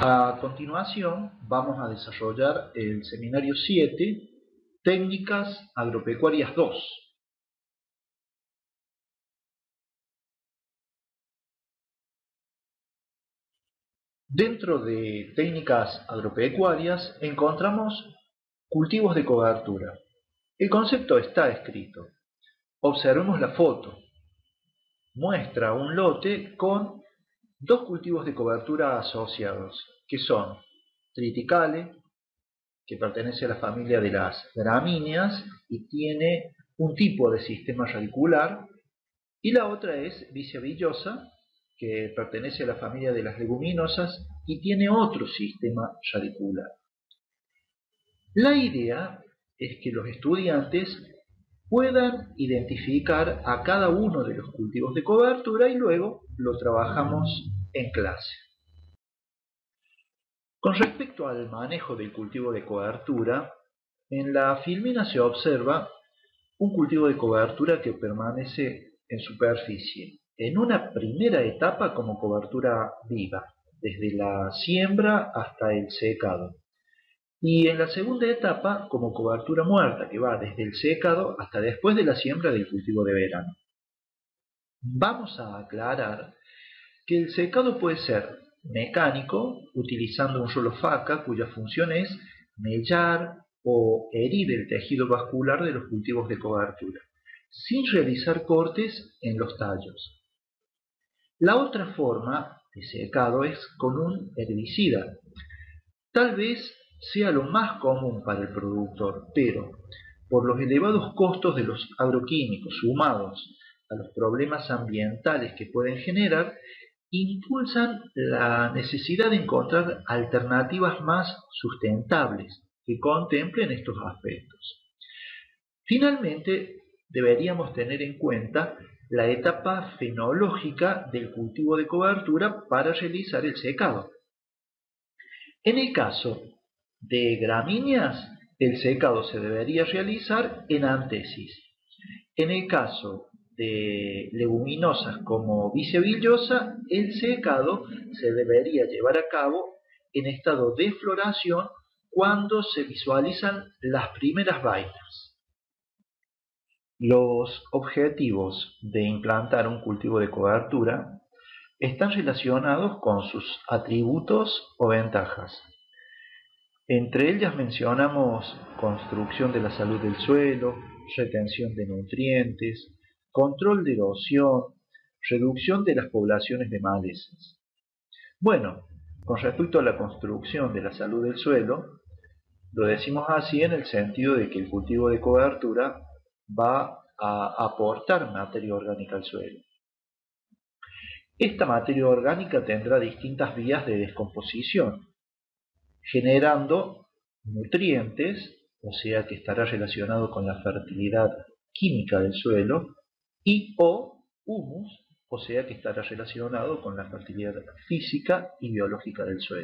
A continuación vamos a desarrollar el seminario 7, Técnicas Agropecuarias 2. Dentro de técnicas agropecuarias encontramos cultivos de cobertura. El concepto está escrito. Observemos la foto. Muestra un lote con dos cultivos de cobertura asociados, que son triticale, que pertenece a la familia de las gramíneas y tiene un tipo de sistema radicular, y la otra es Vicia villosa, que pertenece a la familia de las leguminosas y tiene otro sistema radicular. La idea es que los estudiantes puedan identificar a cada uno de los cultivos de cobertura y luego lo trabajamos en clase. Con respecto al manejo del cultivo de cobertura, en la filmina se observa un cultivo de cobertura que permanece en superficie en una primera etapa como cobertura viva, desde la siembra hasta el secado, y en la segunda etapa como cobertura muerta, que va desde el secado hasta después de la siembra del cultivo de verano. Vamos a aclarar que el secado puede ser mecánico, utilizando un solo faca cuya función es mellar o herir el tejido vascular de los cultivos de cobertura, sin realizar cortes en los tallos. La otra forma de secado es con un herbicida. Tal vez sea lo más común para el productor, pero por los elevados costos de los agroquímicos sumados a los problemas ambientales que pueden generar, impulsan la necesidad de encontrar alternativas más sustentables que contemplen estos aspectos. Finalmente, deberíamos tener en cuenta la etapa fenológica del cultivo de cobertura para realizar el secado. En el caso de gramíneas, el secado se debería realizar en antesis. En el caso de leguminosas como Vicia villosa, el secado se debería llevar a cabo en estado de floración cuando se visualizan las primeras vainas. Los objetivos de implantar un cultivo de cobertura están relacionados con sus atributos o ventajas. Entre ellas mencionamos construcción de la salud del suelo, retención de nutrientes, control de erosión, reducción de las poblaciones de malezas. Bueno, con respecto a la construcción de la salud del suelo, lo decimos así en el sentido de que el cultivo de cobertura va a aportar materia orgánica al suelo. Esta materia orgánica tendrá distintas vías de descomposición, generando nutrientes, o sea que estará relacionado con la fertilidad química del suelo, y o humus, o sea que estará relacionado con la fertilidad física y biológica del suelo.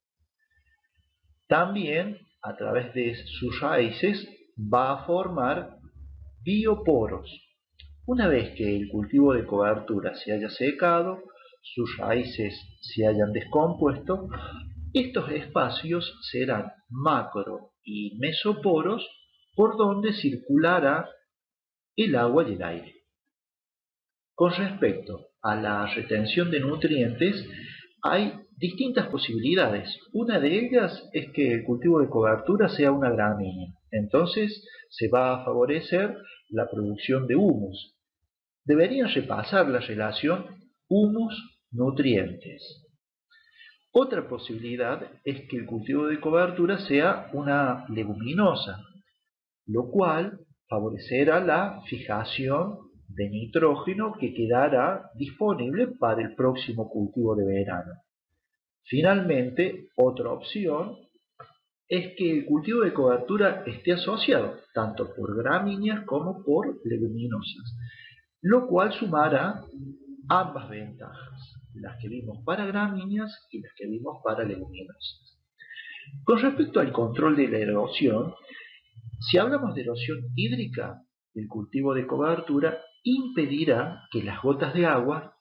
También, a través de sus raíces, va a formar bioporos. Una vez que el cultivo de cobertura se haya secado, sus raíces se hayan descompuesto, estos espacios serán macro y mesoporos por donde circulará el agua y el aire. Con respecto a la retención de nutrientes, hay distintas posibilidades. Una de ellas es que el cultivo de cobertura sea una gramínea. Entonces se va a favorecer la producción de humus. Deberían repasar la relación humus-nutrientes. Otra posibilidad es que el cultivo de cobertura sea una leguminosa, lo cual favorecerá la fijación de nitrógeno que quedará disponible para el próximo cultivo de verano. Finalmente, otra opción es que el cultivo de cobertura esté asociado tanto por gramíneas como por leguminosas, lo cual sumará ambas ventajas, las que vimos para gramíneas y las que vimos para leguminosas. Con respecto al control de la erosión, si hablamos de erosión hídrica, el cultivo de cobertura impedirá que las gotas de agua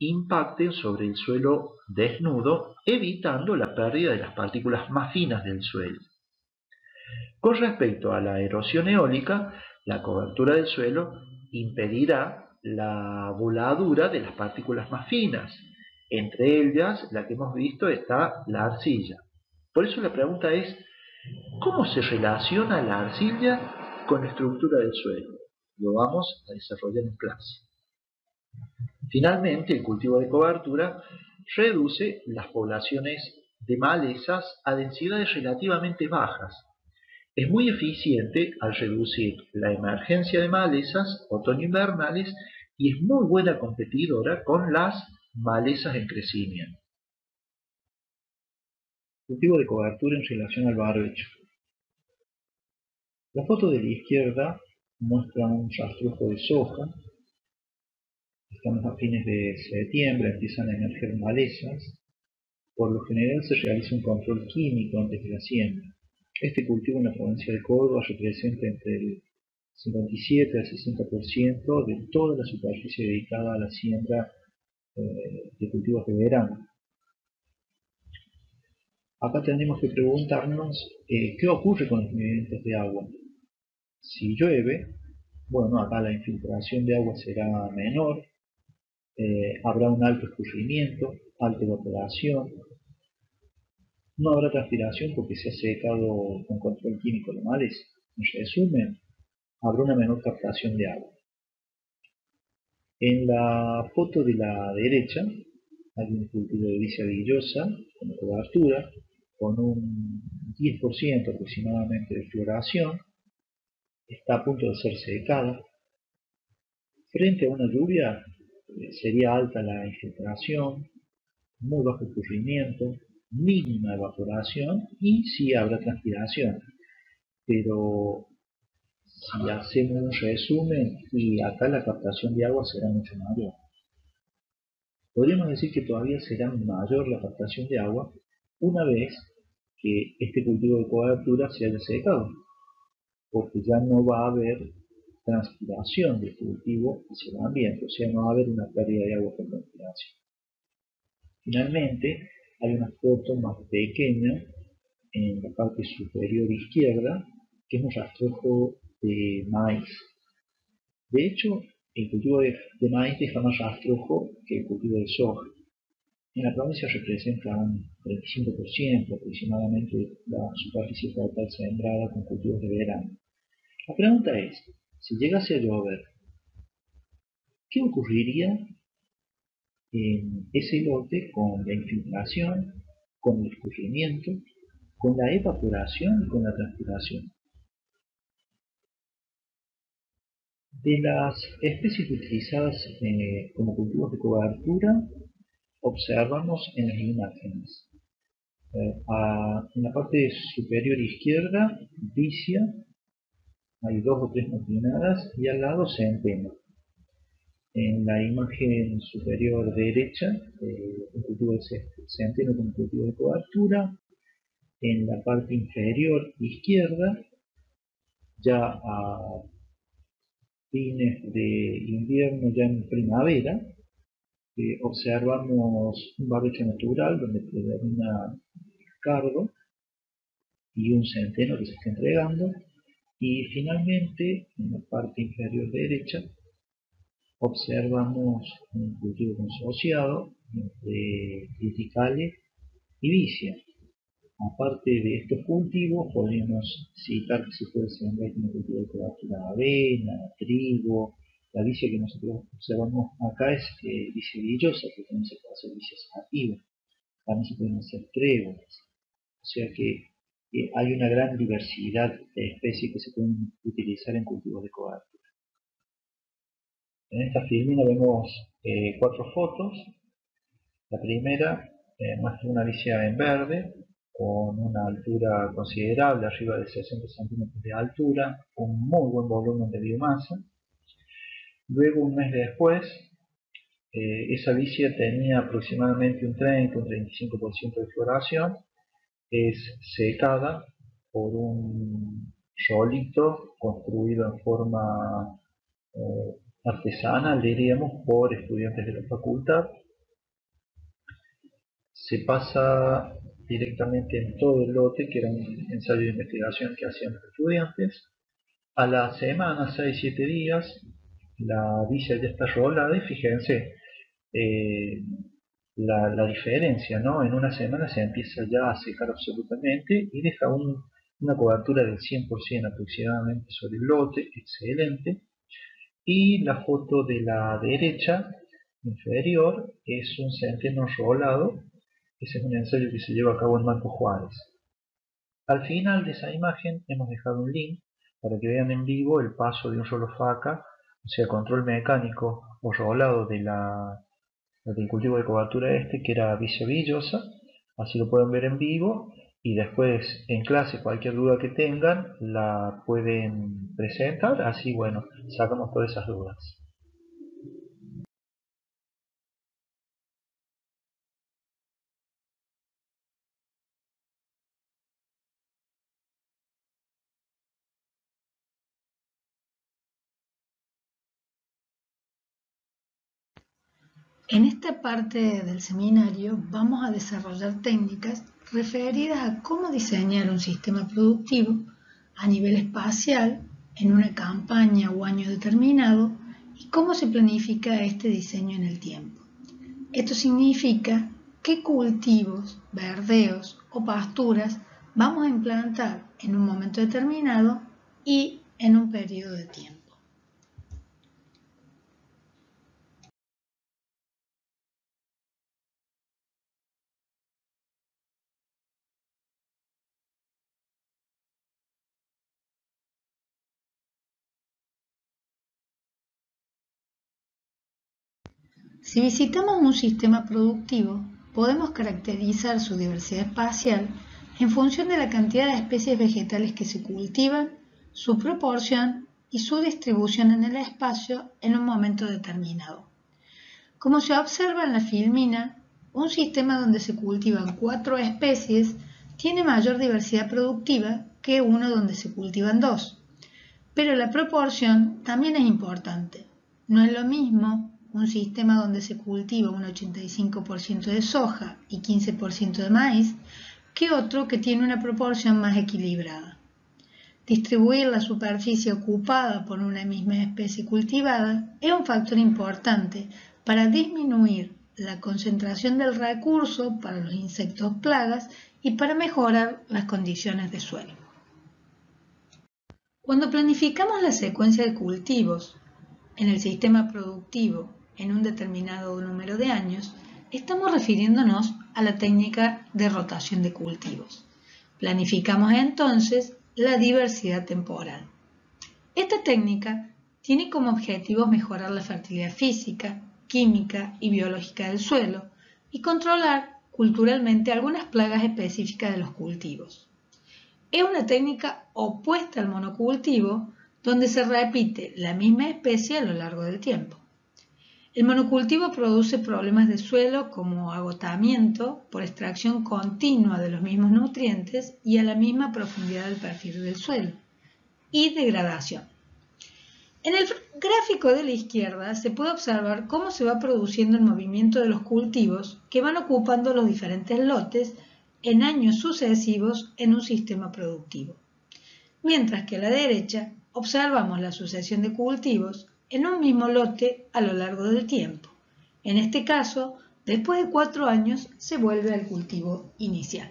impacten sobre el suelo desnudo, evitando la pérdida de las partículas más finas del suelo. Con respecto a la erosión eólica, la cobertura del suelo impedirá la voladura de las partículas más finas. Entre ellas, la que hemos visto, está la arcilla. Por eso la pregunta es, ¿cómo se relaciona la arcilla con la estructura del suelo? Lo vamos a desarrollar en clase. Finalmente, el cultivo de cobertura reduce las poblaciones de malezas a densidades relativamente bajas. Es muy eficiente al reducir la emergencia de malezas otoño-invernales y es muy buena competidora con las malezas en crecimiento. Cultivo de cobertura en relación al barbecho. La foto de la izquierda muestra un rastrujo de soja. Estamos a fines de septiembre, empiezan a emerger malezas. Por lo general se realiza un control químico antes de la siembra. Este cultivo en la provincia de Córdoba representa entre el 57 al 60% de toda la superficie dedicada a la siembra de cultivos de verano. Acá tenemos que preguntarnos qué ocurre con los movimientos de agua. Si llueve, bueno, acá la infiltración de agua será menor, habrá un alto escurrimiento, alta evaporación, no habrá transpiración porque se ha secado con control químico la maleza. En resumen, habrá una menor captación de agua. En la foto de la derecha hay un cultivo de vicia villosa con cobertura, con un 10% aproximadamente de floración, está a punto de ser secada. Frente a una lluvia sería alta la infiltración, muy bajo escurrimiento, mínima evaporación y sí habrá transpiración. Pero si hacemos un resumen, y acá la captación de agua será mucho mayor. Podríamos decir que todavía será mayor la captación de agua una vez que este cultivo de cobertura se haya secado, porque ya no va a haber transpiración del cultivo hacia el ambiente, o sea, no va a haber una pérdida de agua por transpiración. Finalmente, hay una foto más pequeña en la parte superior izquierda, que es un rastrujo de maíz. De hecho, el cultivo de maíz deja más rastrojo que el cultivo de soja. En la provincia representa un 35% aproximadamente de la superficie total sembrada con cultivos de verano. La pregunta es, si llegase a llover, ¿qué ocurriría en ese lote con la infiltración, con el escurrimiento, con la evaporación y con la transpiración? De las especies utilizadas como cultivos de cobertura, observamos en las imágenes. En la parte superior izquierda, vicia, hay 2 o 3 motinadas y al lado centeno. En la imagen superior derecha, un cultivo de centeno con cultivo de cobertura. En la parte inferior izquierda, ya a fines de invierno, ya en primavera, observamos un barbecho natural donde predomina el cardo y un centeno que se está entregando. Y finalmente, en la parte inferior derecha, observamos un cultivo consociado entre triticale y vicia. Aparte de estos cultivos, podríamos citar que se puede sembrar como cultivo de cobertura avena, trigo. La vicia que nosotros observamos acá es vicia villosa, que también se puede hacer vicia sativa. También se pueden hacer tréboles. O sea que hay una gran diversidad de especies que se pueden utilizar en cultivos de cobertura. En esta filmina vemos 4 fotos. La primera muestra una vicia en verde, con una altura considerable, arriba de 60 centímetros de altura, un muy buen volumen de biomasa. Luego, un mes después, esa vicia tenía aproximadamente un 30 o un 35% de floración. Es secada por un rolito construido en forma artesanal, diríamos, por estudiantes de la facultad. se pasa directamente en todo el lote, que era un ensayo de investigación que hacían los estudiantes. A la semana, 6-7 días, la villa ya está rolada y fíjense la diferencia, ¿no? En una semana se empieza ya a secar absolutamente y deja una cobertura del 100% aproximadamente sobre el lote, excelente. Y la foto de la derecha inferior es un centeno rolado. Ese es un ensayo que se lleva a cabo en Marco Juárez. Al final de esa imagen hemos dejado un link para que vean en vivo el paso de un rolo faca, o sea, control mecánico o rolado del cultivo de cobertura que era Vicia Villosa. Así lo pueden ver en vivo y después en clase cualquier duda que tengan la pueden presentar, así bueno, sacamos todas esas dudas. En esta parte del seminario vamos a desarrollar técnicas referidas a cómo diseñar un sistema productivo a nivel espacial en una campaña o año determinado y cómo se planifica este diseño en el tiempo. Esto significa qué cultivos, verdeos o pasturas vamos a implantar en un momento determinado y en un periodo de tiempo. Si visitamos un sistema productivo, podemos caracterizar su diversidad espacial en función de la cantidad de especies vegetales que se cultivan, su proporción y su distribución en el espacio en un momento determinado. Como se observa en la filmina, un sistema donde se cultivan 4 especies tiene mayor diversidad productiva que uno donde se cultivan 2. Pero la proporción también es importante. No es lo mismo un sistema donde se cultiva un 85% de soja y 15% de maíz que otro que tiene una proporción más equilibrada. Distribuir la superficie ocupada por una misma especie cultivada es un factor importante para disminuir la concentración del recurso para los insectos plagas y para mejorar las condiciones de suelo. Cuando planificamos la secuencia de cultivos en el sistema productivo en un determinado número de años, estamos refiriéndonos a la técnica de rotación de cultivos. Planificamos entonces la diversidad temporal. Esta técnica tiene como objetivo mejorar la fertilidad física, química y biológica del suelo y controlar culturalmente algunas plagas específicas de los cultivos. Es una técnica opuesta al monocultivo, donde se repite la misma especie a lo largo del tiempo. El monocultivo produce problemas de suelo como agotamiento por extracción continua de los mismos nutrientes y a la misma profundidad del perfil del suelo, y degradación. En el gráfico de la izquierda se puede observar cómo se va produciendo el movimiento de los cultivos que van ocupando los diferentes lotes en años sucesivos en un sistema productivo. Mientras que a la derecha observamos la sucesión de cultivos en un mismo lote a lo largo del tiempo. En este caso, después de 4 años se vuelve al cultivo inicial.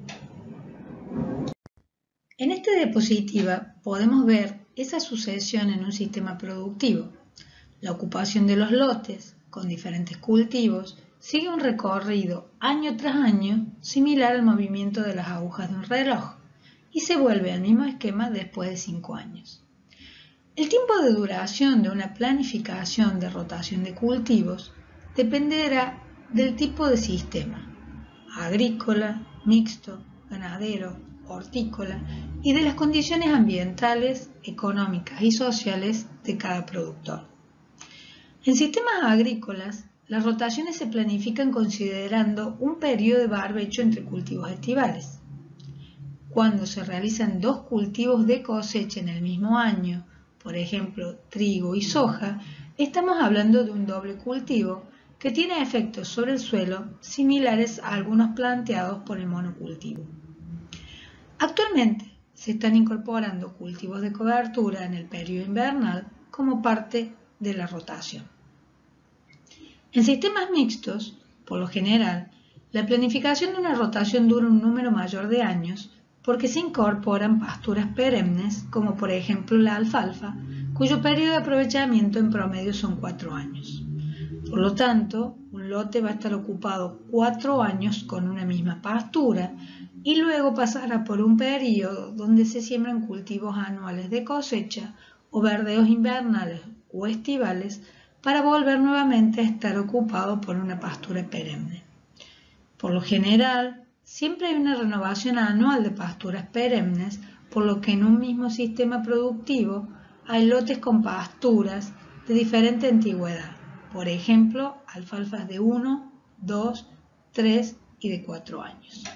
En esta diapositiva podemos ver esa sucesión en un sistema productivo. La ocupación de los lotes con diferentes cultivos sigue un recorrido año tras año similar al movimiento de las agujas de un reloj y se vuelve al mismo esquema después de 5 años. El tiempo de duración de una planificación de rotación de cultivos dependerá del tipo de sistema, agrícola, mixto, ganadero, hortícola y de las condiciones ambientales, económicas y sociales de cada productor. En sistemas agrícolas, las rotaciones se planifican considerando un periodo de barbecho entre cultivos estivales. Cuando se realizan 2 cultivos de cosecha en el mismo año, por ejemplo, trigo y soja, estamos hablando de un doble cultivo que tiene efectos sobre el suelo similares a algunos planteados por el monocultivo. Actualmente se están incorporando cultivos de cobertura en el periodo invernal como parte de la rotación. En sistemas mixtos, por lo general, la planificación de una rotación dura un número mayor de años porque se incorporan pasturas perennes, como por ejemplo la alfalfa, cuyo periodo de aprovechamiento en promedio son 4 años. Por lo tanto, un lote va a estar ocupado 4 años con una misma pastura y luego pasará por un periodo donde se siembran cultivos anuales de cosecha o verdeos invernales o estivales para volver nuevamente a estar ocupado por una pastura perenne. Por lo general, siempre hay una renovación anual de pasturas perennes, por lo que en un mismo sistema productivo hay lotes con pasturas de diferente antigüedad, por ejemplo, alfalfas de 1, 2, 3 y de 4 años.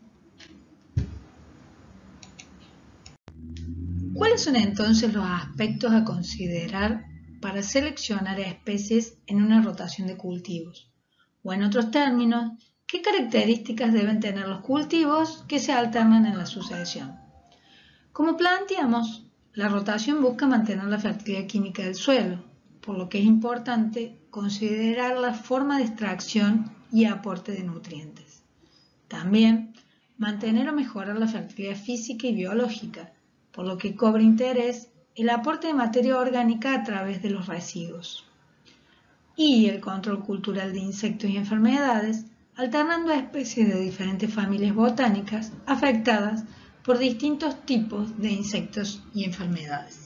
¿Cuáles son entonces los aspectos a considerar para seleccionar especies en una rotación de cultivos? O en otros términos, ¿qué características deben tener los cultivos que se alternan en la sucesión? Como planteamos, la rotación busca mantener la fertilidad química del suelo, por lo que es importante considerar la forma de extracción y aporte de nutrientes. También, mantener o mejorar la fertilidad física y biológica, por lo que cobra interés el aporte de materia orgánica a través de los residuos. Y el control cultural de insectos y enfermedades, alternando a especies de diferentes familias botánicas afectadas por distintos tipos de insectos y enfermedades.